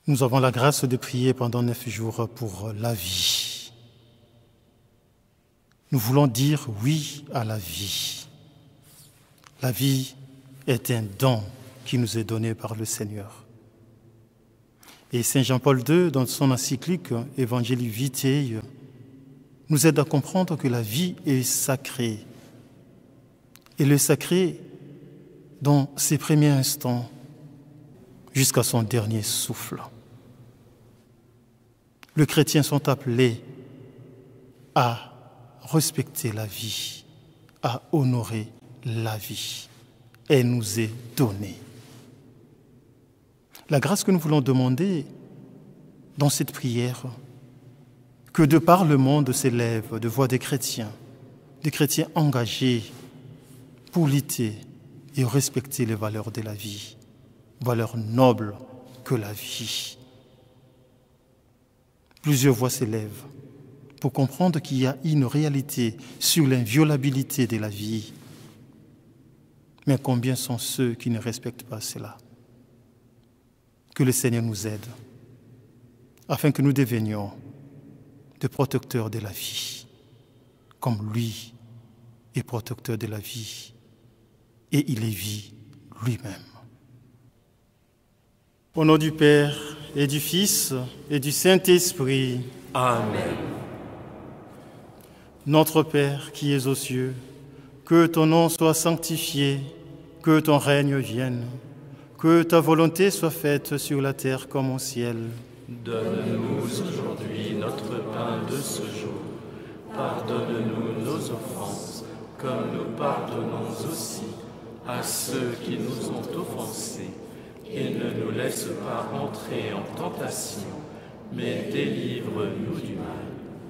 Nous avons la grâce de prier pendant 9 jours pour la vie. Nous voulons dire oui à la vie. La vie est un don qui nous est donné par le Seigneur. Et Saint Jean-Paul II, dans son encyclique Evangelii Vitae, nous aide à comprendre que la vie est sacrée. Et le sacré, dans ses premiers instants, jusqu'à son dernier souffle. Les chrétiens sont appelés à respecter la vie, à honorer la vie. Elle nous est donnée. La grâce que nous voulons demander dans cette prière, que de par le monde s'élève de voix des chrétiens engagés pour lutter et respecter les valeurs de la vie, valeurs nobles que la vie. Plusieurs voix s'élèvent pour comprendre qu'il y a une réalité sur l'inviolabilité de la vie. Mais combien sont ceux qui ne respectent pas cela? Que le Seigneur nous aide, afin que nous devenions des protecteurs de la vie, comme lui est protecteur de la vie, et il est vie lui-même. Au nom du Père et du Fils et du Saint-Esprit. Amen. Notre Père qui es aux cieux, que ton nom soit sanctifié, que ton règne vienne, que ta volonté soit faite sur la terre comme au ciel. Donne-nous aujourd'hui notre pain de ce jour. Pardonne-nous nos offenses, comme nous pardonnons aussi à ceux qui nous ont offensés. Et ne nous laisse pas entrer en tentation, mais délivre-nous du mal.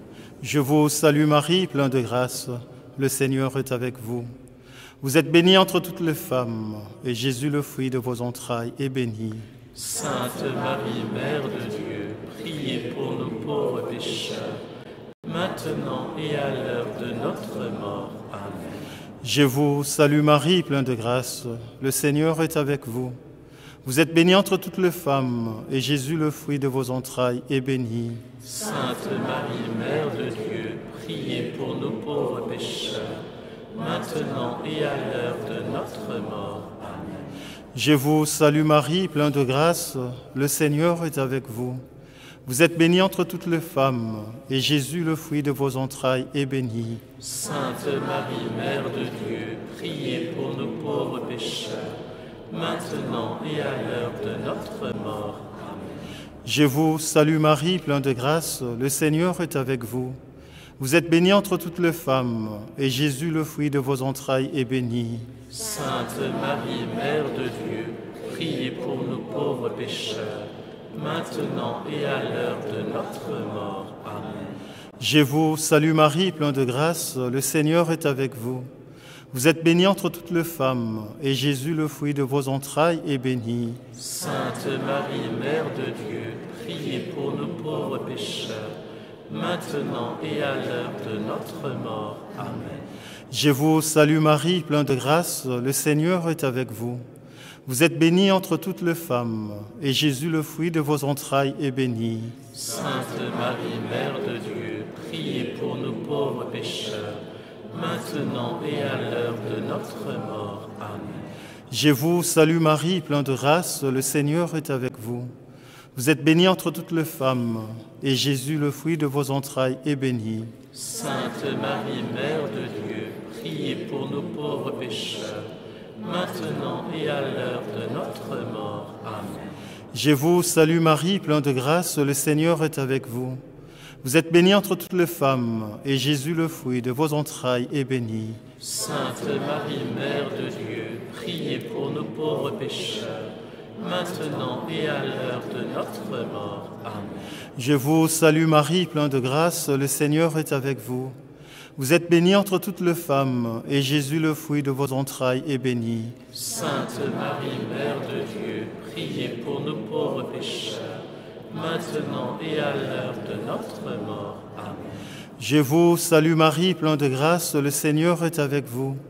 Je vous salue Marie, pleine de grâce, le Seigneur est avec vous. Vous êtes bénie entre toutes les femmes, et Jésus, le fruit de vos entrailles, est béni. Sainte Marie, Mère de Dieu, priez pour nous pauvres pécheurs, maintenant et à l'heure de notre mort. Amen. Je vous salue Marie, pleine de grâce, le Seigneur est avec vous. Vous êtes bénie entre toutes les femmes, et Jésus, le fruit de vos entrailles, est béni. Sainte Marie, Mère de Dieu, priez pour nous pauvres pécheurs, maintenant et à l'heure de notre mort. Amen. Je vous salue Marie, pleine de grâce, le Seigneur est avec vous. Vous êtes bénie entre toutes les femmes, et Jésus, le fruit de vos entrailles, est béni. Sainte Marie, Mère de Dieu, priez pour nous pauvres pécheurs, maintenant et à l'heure de notre mort. Amen. Je vous salue Marie, pleine de grâce, le Seigneur est avec vous. Vous êtes bénie entre toutes les femmes, et Jésus, le fruit de vos entrailles, est béni. Sainte Marie, Mère de Dieu, priez pour nous pauvres pécheurs, maintenant et à l'heure de notre mort. Amen. Je vous salue Marie, pleine de grâce, le Seigneur est avec vous. Vous êtes bénie entre toutes les femmes, et Jésus, le fruit de vos entrailles, est béni. Sainte Marie, Mère de Dieu, priez pour nous pauvres pécheurs, maintenant et à l'heure de notre mort. Amen. Je vous salue Marie, pleine de grâce, le Seigneur est avec vous. Vous êtes bénie entre toutes les femmes, et Jésus, le fruit de vos entrailles, est béni. Sainte Marie, Mère de Dieu, priez pour nous pauvres pécheurs, maintenant et à l'heure de notre mort. Amen. Je vous salue Marie, pleine de grâce, le Seigneur est avec vous. Vous êtes bénie entre toutes les femmes, et Jésus, le fruit de vos entrailles, est béni. Sainte Marie, Mère de Dieu, priez pour nous pauvres pécheurs, maintenant et à l'heure de notre mort. Amen. Je vous salue Marie, pleine de grâce, le Seigneur est avec vous. Vous êtes bénie entre toutes les femmes, et Jésus, le fruit de vos entrailles, est béni. Sainte Marie, Mère de Dieu, priez pour nous pauvres pécheurs, maintenant et à l'heure de notre mort. Amen. Je vous salue Marie, pleine de grâce, le Seigneur est avec vous. Vous êtes bénie entre toutes les femmes, et Jésus, le fruit de vos entrailles, est béni. Sainte Marie, Mère de Dieu, priez pour nous pauvres pécheurs, maintenant et à l'heure de notre mort. Amen. Je vous salue Marie, pleine de grâce, le Seigneur est avec vous.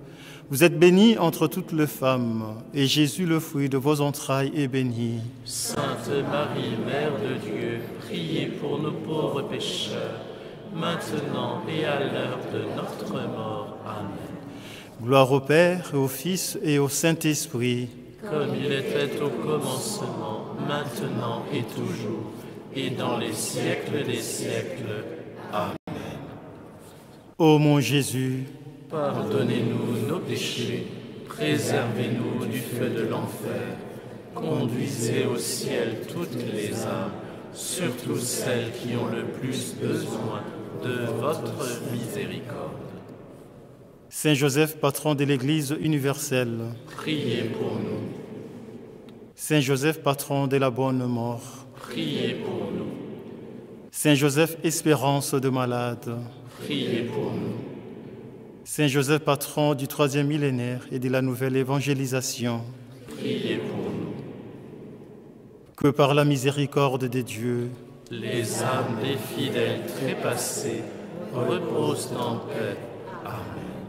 Vous êtes bénie entre toutes les femmes, et Jésus, le fruit de vos entrailles, est béni. Sainte Marie, Mère de Dieu, priez pour nos pauvres pécheurs, maintenant et à l'heure de notre mort. Amen. Gloire au Père, et au Fils, et au Saint-Esprit. Comme il était au commencement, maintenant et toujours, et dans les siècles des siècles. Amen. Ô mon Jésus, pardonnez-nous nos péchés, préservez-nous du feu de l'enfer, conduisez au ciel toutes les âmes, surtout celles qui ont le plus besoin de votre miséricorde. Saint Joseph, patron de l'Église universelle, priez pour nous. Saint Joseph, patron de la bonne mort, priez pour nous. Saint Joseph, espérance de malades, priez pour nous. Saint Joseph, patron du 3e millénaire et de la nouvelle évangélisation, priez pour nous. Que par la miséricorde de Dieu, les âmes des fidèles trépassés reposent en paix. Amen.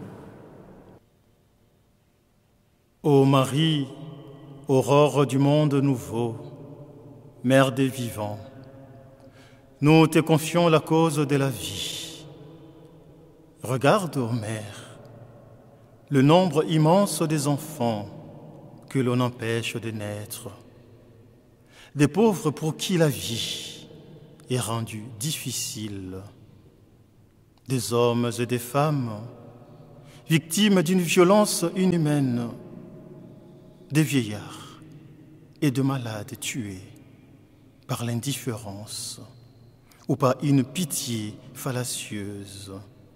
Ô Marie, aurore du monde nouveau, Mère des vivants, nous te confions la cause de la vie. Regarde, ô Mère, le nombre immense des enfants que l'on empêche de naître, des pauvres pour qui la vie est rendue difficile, des hommes et des femmes victimes d'une violence inhumaine, des vieillards et de malades tués par l'indifférence ou par une pitié fallacieuse.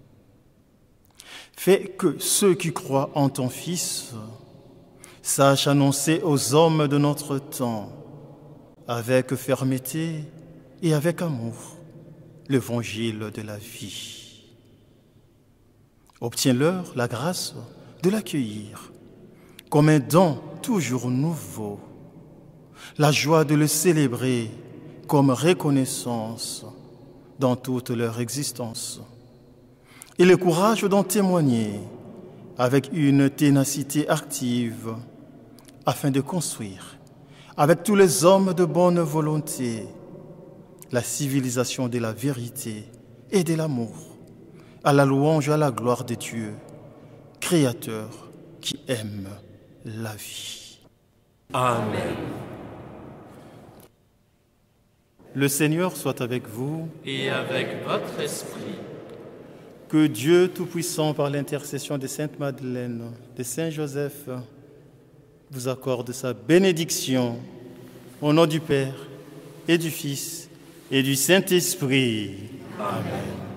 Fais que ceux qui croient en ton Fils sachent annoncer aux hommes de notre temps avec fermeté et avec amour l'évangile de la vie. Obtiens-leur la grâce de l'accueillir comme un don toujours nouveau, la joie de le célébrer comme reconnaissance dans toute leur existence, et le courage d'en témoigner avec une ténacité active afin de construire, avec tous les hommes de bonne volonté, la civilisation de la vérité et de l'amour, à la louange et à la gloire de Dieu, Créateur qui aime la vie. Amen. Le Seigneur soit avec vous. Et avec votre esprit. Que Dieu Tout-Puissant, par l'intercession de Sainte Madeleine, de Saint Joseph, vous accorde sa bénédiction au nom du Père et du Fils et du Saint-Esprit. Amen.